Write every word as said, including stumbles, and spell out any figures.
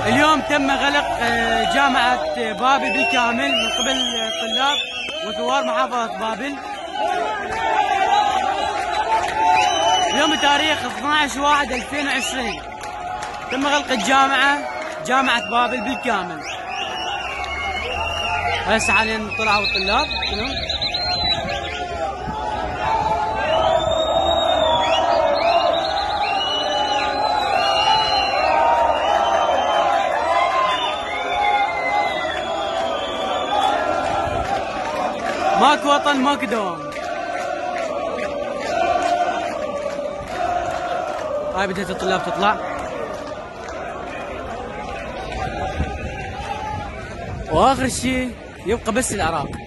اليوم تم غلق جامعة بابل بالكامل من قبل الطلاب وثوار محافظة بابل. اليوم تاريخ اثنعش واحد ألفين وعشرين تم غلق الجامعة جامعة بابل بالكامل. هسه حاليا طلعوا الطلاب كلهم. ماكو وطن ماكو دوام. هاي بدأت الطلاب تطلع، واخر شيء يبقى بس العراق.